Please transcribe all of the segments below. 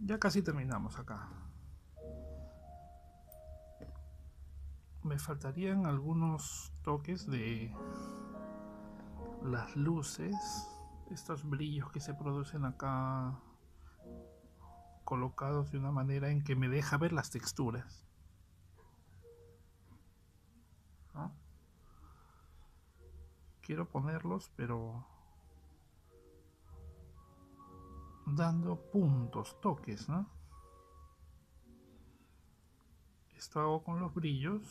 Ya casi terminamos acá. Me faltarían algunos toques de las luces, estos brillos que se producen acá, colocados de una manera en que me deja ver las texturas, ¿no? Quiero ponerlos, pero dando puntos, toques, ¿no? Esto hago con los brillos,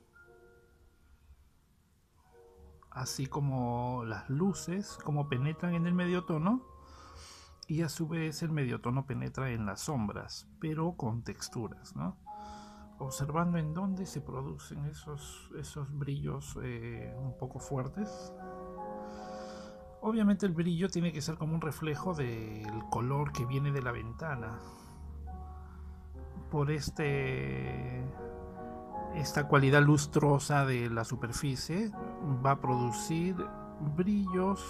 así como las luces, como penetran en el medio tono, y a su vez el medio tono penetra en las sombras, pero con texturas, ¿no? Observando en dónde se producen esos brillos un poco fuertes. Obviamente el brillo tiene que ser como un reflejo del color que viene de la ventana. Por esta cualidad lustrosa de la superficie va a producir brillos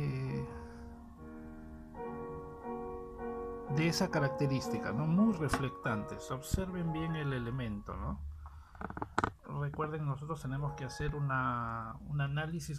de esa característica, ¿no? Muy reflectantes. Observen bien el elemento, ¿no? Recuerden, nosotros tenemos que hacer un análisis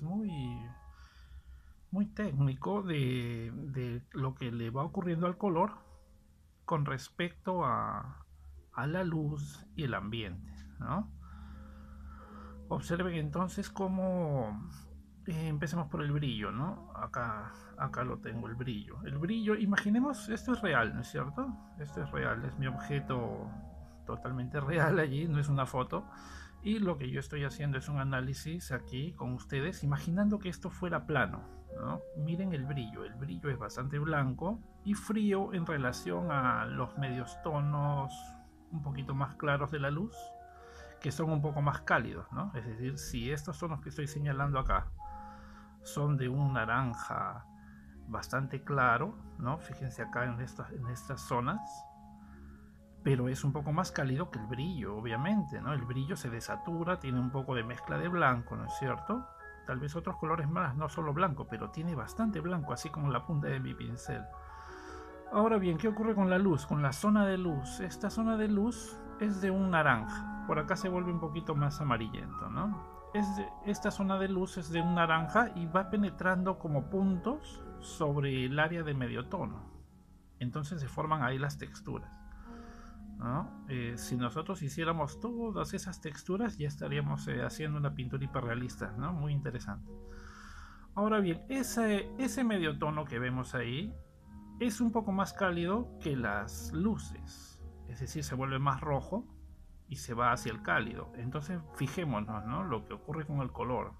muy técnico de lo que le va ocurriendo al color con respecto a la luz y el ambiente, ¿no? Observen entonces cómo empecemos por el brillo, ¿no? Acá lo tengo, el brillo. El brillo, imaginemos, esto es real, ¿no es cierto? Esto es real, es mi objeto totalmente real allí, no es una foto. Y lo que yo estoy haciendo es un análisis aquí con ustedes, imaginando que esto fuera plano, ¿no? Miren el brillo es bastante blanco y frío en relación a los medios tonos un poquito más claros de la luz, que son un poco más cálidos, ¿no? Es decir, si estos tonos que estoy señalando acá son de un naranja bastante claro, ¿no? Fíjense acá en estas zonas, pero es un poco más cálido que el brillo, obviamente, ¿no? El brillo se desatura, tiene un poco de mezcla de blanco, ¿no es cierto? Tal vez otros colores más, no solo blanco, pero tiene bastante blanco, así como la punta de mi pincel. Ahora bien, ¿qué ocurre con la luz? Con la zona de luz. Esta zona de luz es de un naranja. Por acá se vuelve un poquito más amarillento, ¿no? Esta zona de luz es de un naranja y va penetrando como puntos sobre el área de medio tono. Entonces se forman ahí las texturas, ¿no? Si nosotros hiciéramos todas esas texturas, ya estaríamos haciendo una pintura hiperrealista, ¿no? Muy interesante. Ahora bien, ese medio tono que vemos ahí es un poco más cálido que las luces, es decir, se vuelve más rojo y se va hacia el cálido. Entonces fijémonos, ¿no? Lo que ocurre con el color.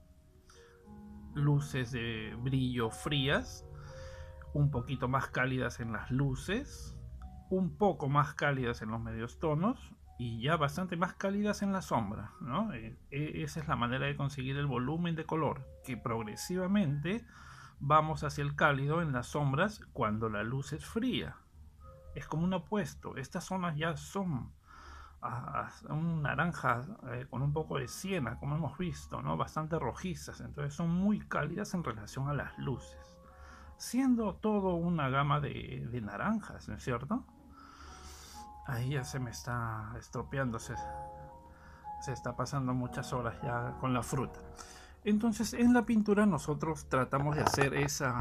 Luces de brillo frías, un poquito más cálidas en las luces, un poco más cálidas en los medios tonos y ya bastante más cálidas en la sombra, ¿no? Esa es la manera de conseguir el volumen de color, que progresivamente vamos hacia el cálido en las sombras cuando la luz es fría. Es como un opuesto. Estas zonas ya son un naranja con un poco de siena, como hemos visto, ¿no? Bastante rojizas. Entonces son muy cálidas en relación a las luces. Siendo todo una gama de naranjas, ¿no es cierto? Ahí ya se me está estropeando, se está pasando muchas horas ya con la fruta. Entonces en la pintura nosotros tratamos de hacer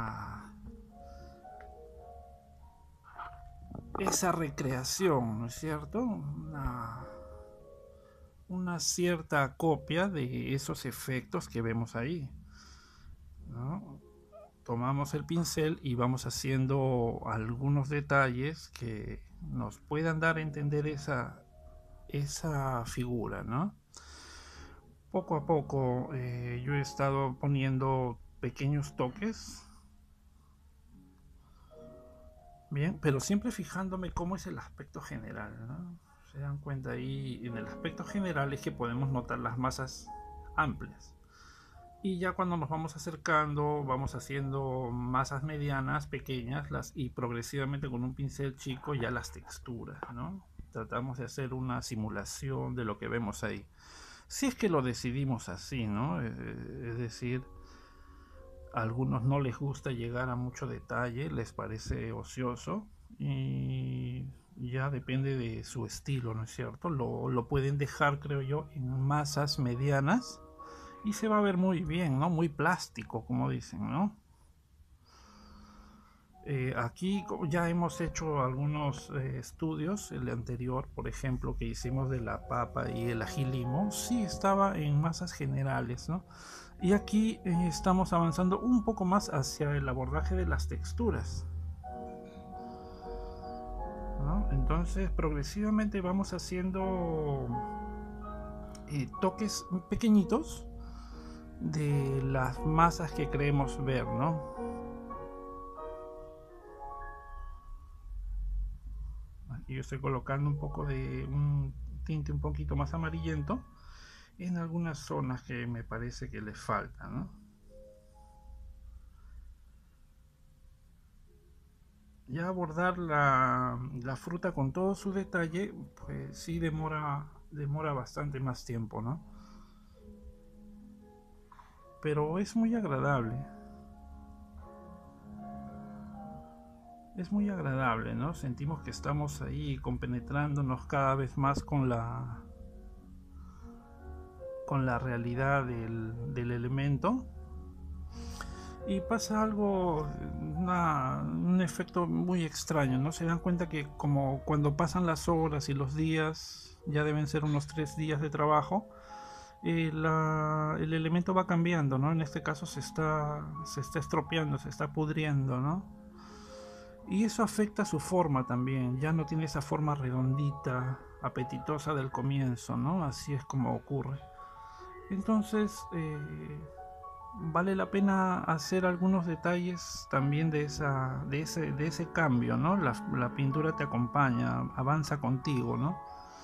esa recreación, ¿no es cierto? Una cierta copia de esos efectos que vemos ahí, ¿no? Tomamos el pincel y vamos haciendo algunos detalles que nos puedan dar a entender esa figura, ¿no? Poco a poco yo he estado poniendo pequeños toques, bien, pero siempre fijándome cómo es el aspecto general, ¿no? Se dan cuenta ahí, en el aspecto general es que podemos notar las masas amplias. Y ya cuando nos vamos acercando, vamos haciendo masas medianas, pequeñas, y progresivamente con un pincel chico ya las texturas, ¿no? Tratamos de hacer una simulación de lo que vemos ahí. Si es que lo decidimos así, ¿no? Es decir, a algunos no les gusta llegar a mucho detalle, les parece ocioso y Ya depende de su estilo, ¿no es cierto? Lo pueden dejar, creo yo, en masas medianas y se va a ver muy bien, ¿no? Muy plástico, como dicen, ¿no? Aquí ya hemos hecho algunos estudios, el anterior, por ejemplo, que hicimos de la papa y el ají limo, sí estaba en masas generales, ¿no? Y aquí estamos avanzando un poco más hacia el abordaje de las texturas, ¿no? Entonces, progresivamente vamos haciendo toques pequeñitos de las masas que queremos ver, ¿no? Aquí yo estoy colocando un poco de un tinte un poquito más amarillento en algunas zonas que me parece que les falta, ¿no? Ya abordar la fruta con todo su detalle, pues sí demora bastante más tiempo, ¿no? Pero es muy agradable. Es muy agradable, ¿no? Sentimos que estamos ahí compenetrándonos cada vez más con la realidad del elemento. Y pasa algo, un efecto muy extraño, ¿no? Se dan cuenta que como cuando pasan las horas y los días, ya deben ser unos 3 días de trabajo, el elemento va cambiando, ¿no? En este caso se está estropeando, se está pudriendo, ¿no? Y eso afecta su forma también, ya no tiene esa forma redondita, apetitosa del comienzo, ¿no? Así es como ocurre. Entonces, vale la pena hacer algunos detalles también de ese cambio, ¿no? La pintura te acompaña, avanza contigo, ¿no?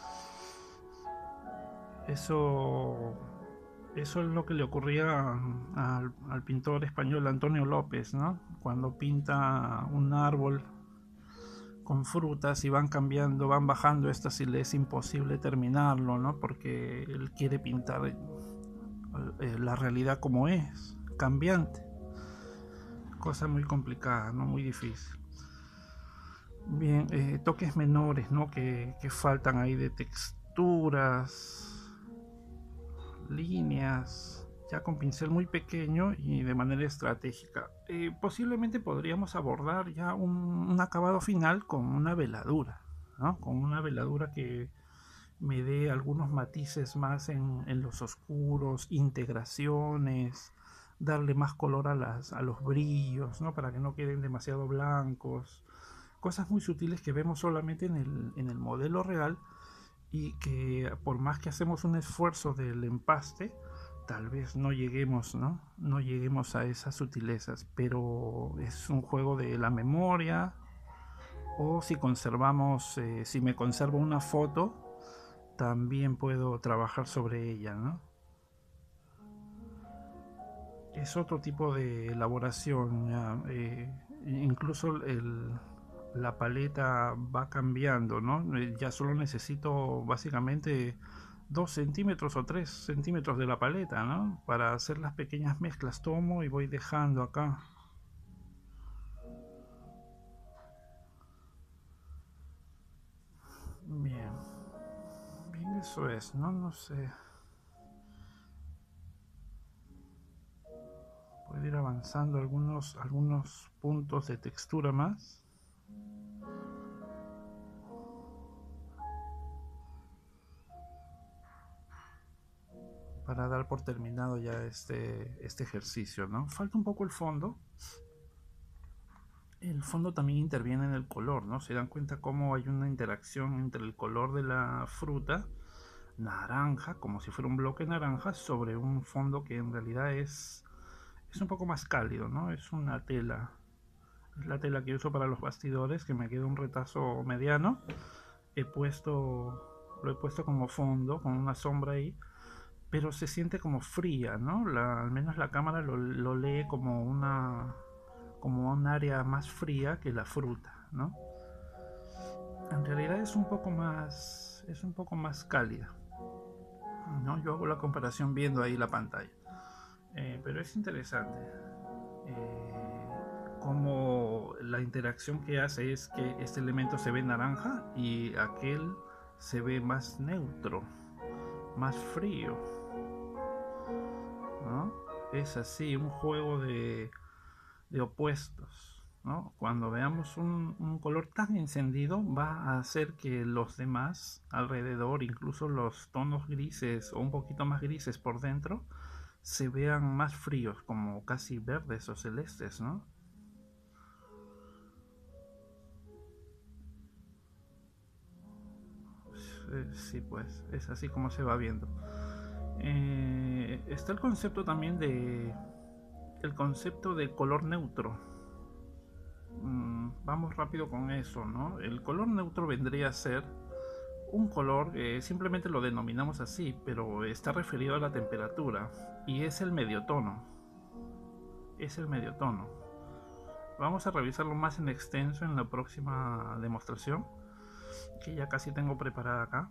Eso, eso es lo que le ocurría al pintor español Antonio López, ¿no? Cuando pinta un árbol con frutas y van cambiando, van bajando estas y le es imposible terminarlo, ¿no? Porque él quiere pintar la realidad como es, cambiante. Cosa muy complicada, ¿no? Muy difícil. Bien, toques menores, ¿no? Que faltan ahí de texturas, líneas, ya con pincel muy pequeño y de manera estratégica. Posiblemente podríamos abordar ya un acabado final con una veladura, ¿no? Con una veladura que me dé algunos matices más en los oscuros, integraciones, darle más color a los brillos, ¿no? Para que no queden demasiado blancos. Cosas muy sutiles que vemos solamente en el modelo real y que por más que hacemos un esfuerzo del empaste, tal vez no lleguemos, ¿no? No lleguemos a esas sutilezas, pero es un juego de la memoria o si conservamos, si me conservo una foto, también puedo trabajar sobre ella, ¿no? Es otro tipo de elaboración, ¿ya? Incluso la paleta va cambiando, ¿no? Ya solo necesito básicamente 2 centímetros o 3 centímetros de la paleta, ¿no? Para hacer las pequeñas mezclas tomo y voy dejando acá. Bien, bien eso es, ¿no? No sé, puedo ir avanzando algunos puntos de textura más para dar por terminado ya este ejercicio, ¿no? Falta un poco el fondo. El fondo también interviene en el color, ¿no? Se dan cuenta cómo hay una interacción entre el color de la fruta naranja, como si fuera un bloque naranja, sobre un fondo que en realidad es un poco más cálido, ¿no? Es una tela. Es la tela que uso para los bastidores, que me queda un retazo mediano. Lo he puesto como fondo, con una sombra ahí, pero se siente como fría, ¿no? Al menos la cámara lo lee como un área más fría que la fruta, ¿no? En realidad es un poco más cálida, ¿no? Yo hago la comparación viendo ahí la pantalla. Pero es interesante cómo la interacción que hace es que este elemento se ve naranja y aquel se ve más neutro, más frío, ¿no? Es así, un juego de opuestos, ¿no? Cuando veamos un color tan encendido, va a hacer que los demás alrededor, incluso los tonos grises o un poquito más grises por dentro, se vean más fríos, como casi verdes o celestes, ¿no? Sí, pues es así como se va viendo. Está el concepto también de el concepto de color neutro. Vamos rápido con eso, ¿no? El color neutro vendría a ser un color, simplemente lo denominamos así, pero está referido a la temperatura y es el medio tono. Es el medio tono. Vamos a revisarlo más en extenso en la próxima demostración, que ya casi tengo preparada acá.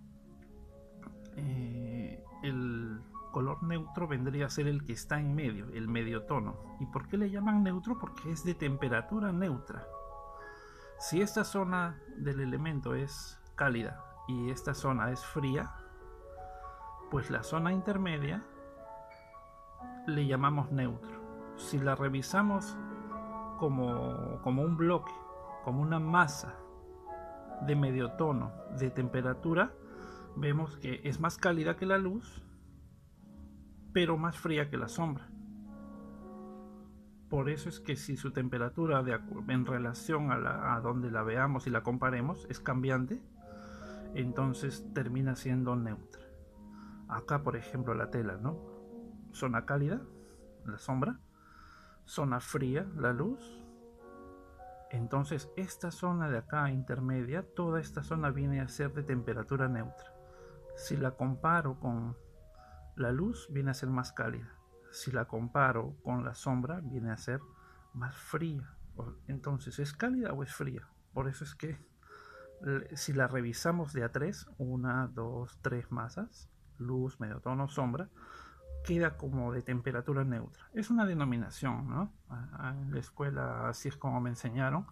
El color neutro vendría a ser el que está en medio, el medio tono. ¿Y por qué le llaman neutro? Porque es de temperatura neutra. Si esta zona del elemento es cálida y esta zona es fría, pues la zona intermedia le llamamos neutro. Si la revisamos como un bloque, como una masa de medio tono de temperatura, vemos que es más cálida que la luz, pero más fría que la sombra. Por eso es que si su temperatura en relación a donde la veamos y la comparemos es cambiante, entonces termina siendo neutra. Acá, por ejemplo, la tela, ¿no? Zona cálida, la sombra. Zona fría, la luz. Entonces esta zona de acá intermedia, toda esta zona viene a ser de temperatura neutra. Si la comparo con la luz, viene a ser más cálida. Si la comparo con la sombra, viene a ser más fría. Entonces, ¿es cálida o es fría? Por eso es que si la revisamos de a tres, una, dos, tres masas, luz, medio tono, sombra, queda como de temperatura neutra. Es una denominación, ¿no? En la escuela así es como me enseñaron.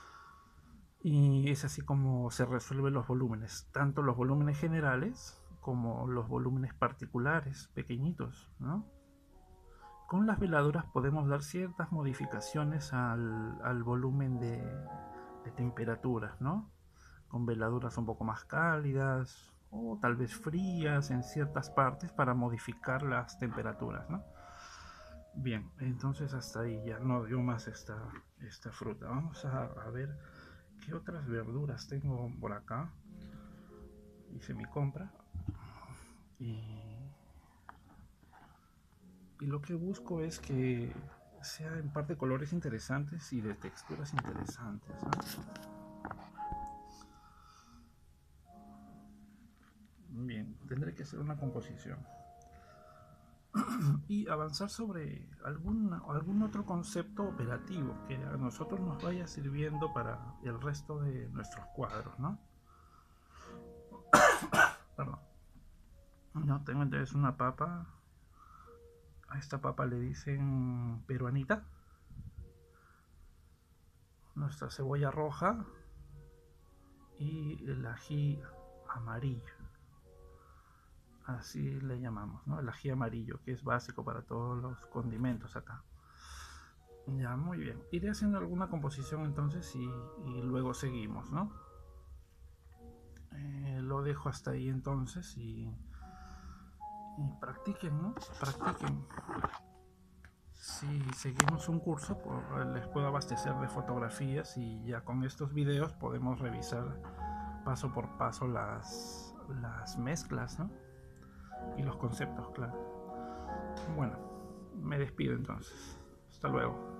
Y es así como se resuelven los volúmenes, tanto los volúmenes generales como los volúmenes particulares, pequeñitos, ¿no? Con las veladuras podemos dar ciertas modificaciones al volumen de temperaturas, ¿no? Con veladuras un poco más cálidas o tal vez frías en ciertas partes para modificar las temperaturas, ¿no? Bien, entonces hasta ahí ya no dio más esta fruta. Vamos a ver qué otras verduras tengo por acá. Hice mi compra y lo que busco es que sea en parte colores interesantes y de texturas interesantes, ¿no? Bien, tendré que hacer una composición y avanzar sobre algún otro concepto operativo que a nosotros nos vaya sirviendo para el resto de nuestros cuadros, ¿no? Perdón. No, tengo entonces una papa. A esta papa le dicen peruanita. Nuestra cebolla roja y el ají amarillo. Así le llamamos, ¿no? El ají amarillo, que es básico para todos los condimentos acá. Ya, muy bien. Iré haciendo alguna composición entonces y luego seguimos, ¿no? Lo dejo hasta ahí entonces y practiquen, ¿no? Practiquen. Si seguimos un curso, pues les puedo abastecer de fotografías y ya con estos videos podemos revisar paso por paso las mezclas, ¿no? Y los conceptos, claro. Bueno, me despido entonces. Hasta luego.